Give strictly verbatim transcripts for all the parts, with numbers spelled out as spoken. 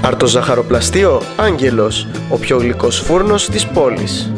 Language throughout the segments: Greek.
Αρτοζαχαροπλαστείο Άγγελος, ο πιο γλυκός φούρνος της πόλης.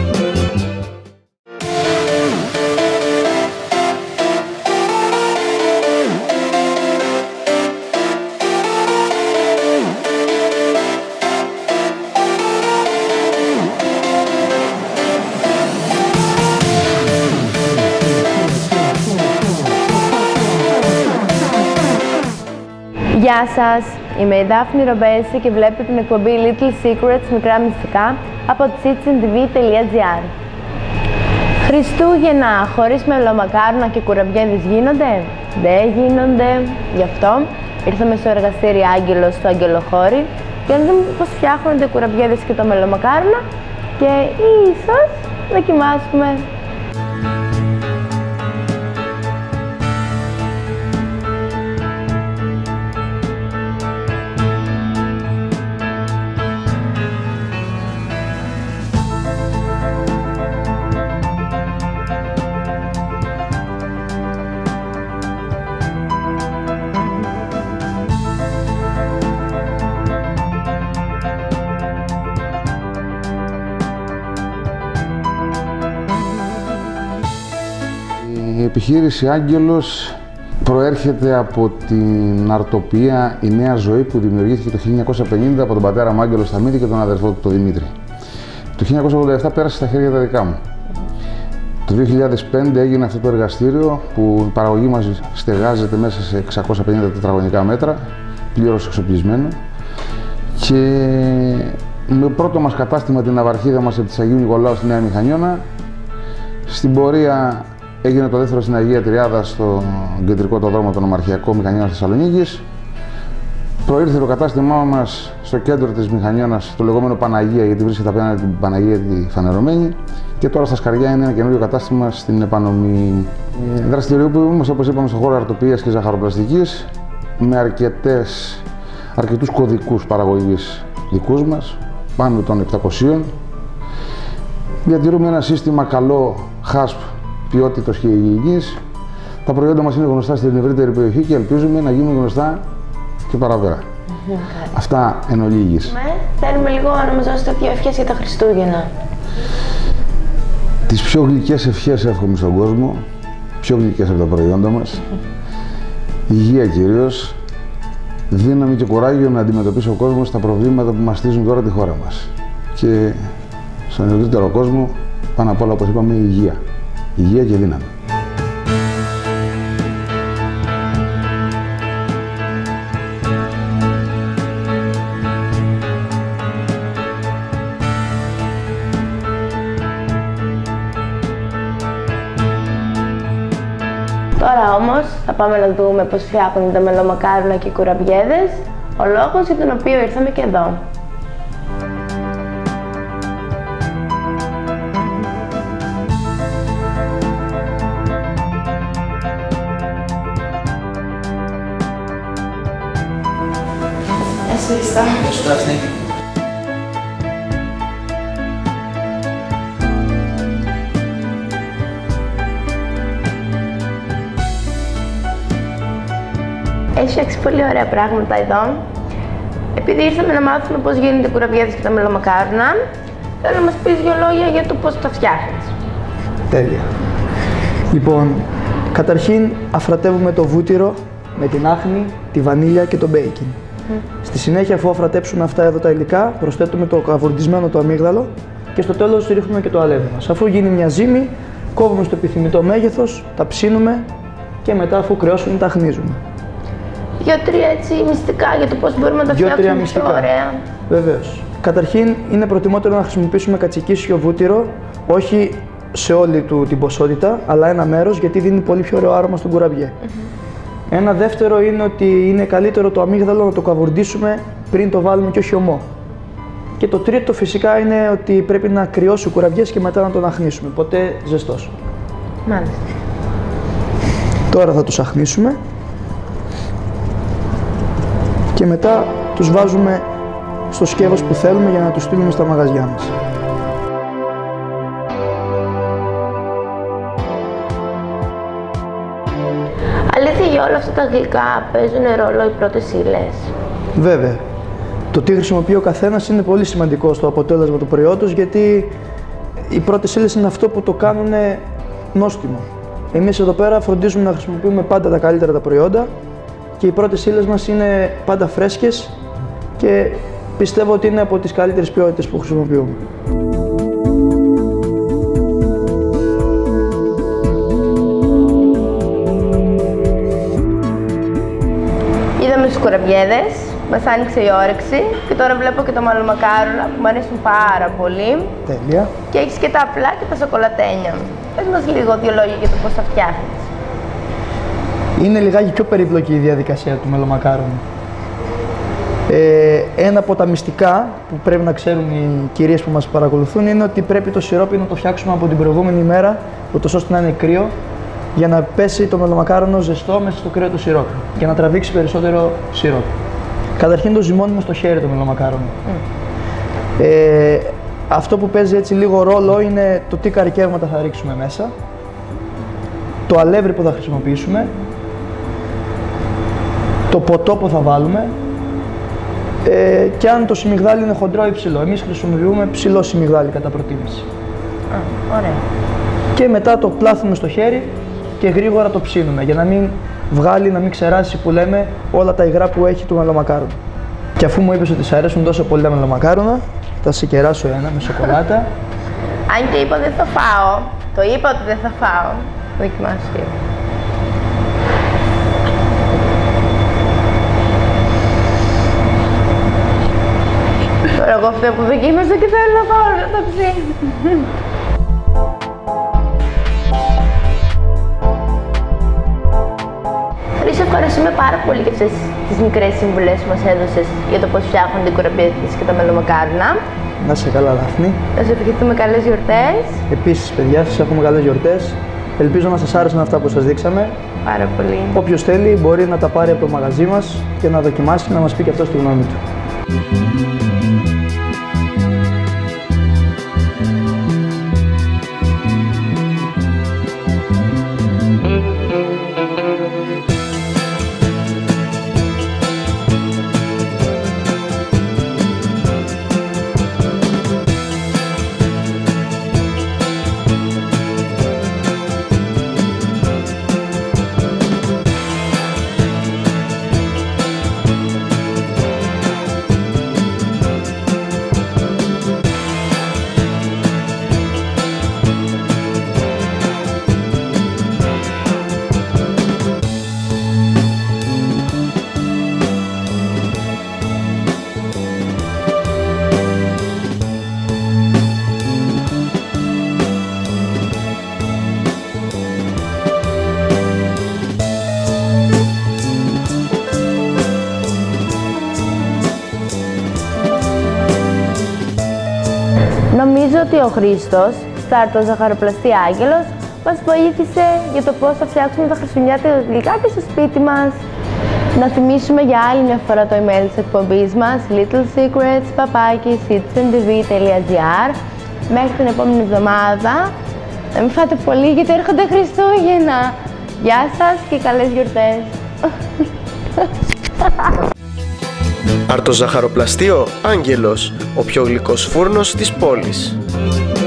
Γεια σας, είμαι η Δάφνη Ρομπέση και βλέπετε την εκπομπή Little Secrets, μικρά μυστικά, από citizen t v τελεία gr. Χριστούγεννα χωρίς μελομακάρονα και κουραμπιέδες γίνονται? Δεν γίνονται. Γι' αυτό ήρθαμε στο εργαστήρι Άγγελος στο Αγγελοχώρι για να δούμε πώς φτιάχνονται οι κουραμπιέδες και το μελομακάρονα και ίσως δοκιμάσουμε. Η επιχείρηση Άγγελος προέρχεται από την αρτοπία «Η Νέα Ζωή» που δημιουργήθηκε το χίλια εννιακόσια πενήντα από τον πατέρα μου Άγγελο Σταμίτη και τον αδερφό του τον Δημήτρη. Το χίλια εννιακόσια ογδόντα επτά πέρασε στα χέρια τα δικά μου. Το δύο χιλιάδες πέντε έγινε αυτό το εργαστήριο που η παραγωγή μας στεγάζεται μέσα σε εξακόσια πενήντα τετραγωνικά μέτρα, πλήρως εξοπλισμένο, και με πρώτο μας κατάστημα την ναυαρχίδα μας από της Αγίου Νικολάου στη Νέα Μηχανιώνα. Στην πορεία έγινε το δεύτερο στην Αγία Τριάδα στο κεντρικό το δρόμο των Ομαρχιακών Μηχανιών Θεσσαλονίκης. Προήρθε το κατάστημά μας στο κέντρο της Μηχανιώνας, το λεγόμενο Παναγία, γιατί βρίσκεται απέναντι την Παναγία τη Φανερωμένη. Και τώρα στα Σκαριά είναι ένα καινούριο κατάστημα στην Επανομή. Δραστηριοποιούμαστε, όπως είπαμε, στον χώρο αρτοπίας και ζαχαροπλαστικής με αρκετές, αρκετούς κωδικούς παραγωγής δικούς μας, πάνω των επτακοσίων. Διατηρούμε ένα σύστημα καλό χάσπ ποιότητας και υγιεινής. Τα προϊόντα μας είναι γνωστά στην ευρύτερη περιοχή και ελπίζουμε να γίνουν γνωστά και παραπέρα. Mm-hmm. Αυτά εν ολίγης. Ναι, θέλουμε λίγο να μας δώσετε δύο ευχές για τα Χριστούγεννα. Τις πιο γλυκές ευχές εύχομαι στον κόσμο, πιο γλυκές από τα προϊόντα μας. Υγεία κυρίως, δύναμη και κουράγιο να αντιμετωπίσει ο κόσμος τα προβλήματα που μαστίζουν τώρα τη χώρα μας. Και στον ευρύτερο κόσμο, πάνω απ' όλα, όπως είπαμε, η υγεία. Υγεία και δύναμη. Τώρα όμως θα πάμε να δούμε πώς φτιάχνουν τα μελομακάρονα και οι κουραμπιέδες, ο λόγος για τον οποίο ήρθαμε και εδώ. Ευχαριστώ. Έχει φτιάξει πολύ ωραία πράγματα εδώ. Επειδή ήρθαμε να μάθουμε πώς γίνονται οι κουραμπιέδες και τα μελομακάρονα, θέλω να μας πεις δύο λόγια για το πώς τα φτιάχνεις. Τέλεια. Λοιπόν, καταρχήν αφρατεύουμε το βούτυρο με την άχνη, τη βανίλια και το μπέικιν. Mm. Στη συνέχεια, αφού αφρατέψουμε αυτά εδώ τα υλικά, προσθέτουμε το καβουρδισμένο το αμύγδαλο και στο τέλος ρίχνουμε και το αλεύρι μας. Αφού γίνει μια ζύμη, κόβουμε στο επιθυμητό μέγεθος, τα ψήνουμε και μετά, αφού κρεώσουν, τα αχνίζουμε. Δύο-τρία έτσι μυστικά για το πώς μπορούμε να τα φτιάξουμε πιο ωραία. Βεβαίως. Καταρχήν, είναι προτιμότερο να χρησιμοποιήσουμε κατσικίσιο βούτυρο, όχι σε όλη του την ποσότητα, αλλά ένα μέρος, γιατί δίνει πολύ πιο ωραίο άρωμα στον κουραμπιέ. Mm-hmm. Ένα δεύτερο είναι ότι είναι καλύτερο το αμύγδαλο να το καβουρντίσουμε πριν το βάλουμε και όχι ομό. Και το τρίτο φυσικά είναι ότι πρέπει να κρυώσει ο κουραμπιές και μετά να τον αχνίσουμε, ποτέ ζεστός. Μάλιστα. Τώρα θα τους αχνίσουμε και μετά τους βάζουμε στο σκεύος που θέλουμε για να τους στείλουμε στα μαγαζιά μας. Αλήθεια, για όλα αυτά τα γλυκά παίζουν ρόλο οι πρώτες ύλες? Βέβαια. Το τι χρησιμοποιεί ο καθένας είναι πολύ σημαντικό στο αποτέλεσμα του προϊόντος, γιατί οι πρώτες ύλες είναι αυτό που το κάνουν νόστιμο. Εμείς εδώ πέρα φροντίζουμε να χρησιμοποιούμε πάντα τα καλύτερα τα προϊόντα και οι πρώτες ύλες μας είναι πάντα φρέσκες και πιστεύω ότι είναι από τις καλύτερες ποιότητες που χρησιμοποιούμε. Είδαμε τους κουραμπιέδες, μας άνοιξε η όρεξη και τώρα βλέπω και το μαλλομακάρονα που μου αρέσουν πάρα πολύ. Τέλεια. Και έχεις και τα απλά και τα σοκολατένια. Πες μας λίγο δύο λόγια για το πώς τα φτιάχνεις. Είναι λιγάκι πιο περίπλοκη η διαδικασία του μελομακάρονου. Ε, ένα από τα μυστικά που πρέπει να ξέρουν οι κυρίες που μας παρακολουθούν είναι ότι πρέπει το σιρόπι να το φτιάξουμε από την προηγούμενη ημέρα, ούτως ώστε να είναι κρύο, για να πέσει το μελομακάρονο ζεστό μέσα στο κρύο του σιρόπι και να τραβήξει περισσότερο σιρόπι. Καταρχήν το ζυμώνουμε στο χέρι το μελομακάρονο. Mm. Ε, αυτό που παίζει έτσι λίγο ρόλο είναι το τι καρικεύματα θα ρίξουμε μέσα, το αλεύρι που θα χρησιμοποιήσουμε, το ποτό που θα βάλουμε ε, και αν το σιμιγδάλι είναι χοντρό ή ψηλό. Εμείς χρησιμοποιούμε ψηλό σιμιγδάλι κατά προτίμηση. Α, ωραία. Και μετά το πλάθουμε στο χέρι και γρήγορα το ψήνουμε για να μην βγάλει, να μην ξεράσει που λέμε όλα τα υγρά που έχει το μελομακάρονο. Και αφού μου είπες ότι σ' αρέσουν τόσο πολύ τα μελομακάρονα, θα σε κεράσω ένα με σοκολάτα. Αν και είπα δεν θα φάω, το είπα ότι δεν θα φάω, δοκιμάσου και. Τώρα εγώ αυτό που δοκίμασα και θέλω να πάω να το ψήνω. Χρήστο, ευχαριστούμε πάρα πολύ για αυτές τις μικρές συμβουλές που μας έδωσες για το πώς φτιάχνονται οι κουραμπιέδες και τα μελομακάρονα. Να είσαι καλά, Δάφνη. Να σου ευχηθούμε καλές γιορτές. Επίσης, παιδιά, σας έχουμε καλές γιορτές. Ελπίζω να σας άρεσαν αυτά που σας δείξαμε. Πάρα πολύ. Όποιος θέλει μπορεί να τα πάρει από το μαγαζί μας και να δοκιμάσει και να μας πει και αυτό τη γνώμη του. Νομίζω ότι ο Χρήστος, Στάρτο Ζαχαροπλαστή Άγγελος, μας βοήθησε για το πώς θα φτιάξουμε τα χριστουγεννιάτικα γλυκά και στο σπίτι μας. Να θυμίσουμε για άλλη μια φορά το email της εκπομπής μας little secrets παπάκι citizen t v τελεία g r. Μέχρι την επόμενη εβδομάδα. Να μην φάτε πολύ γιατί έρχονται Χριστούγεννα. Γεια σας και καλές γιορτές. Αρτοζαχαροπλαστείο Άγγελος, ο πιο γλυκός φούρνος της πόλης.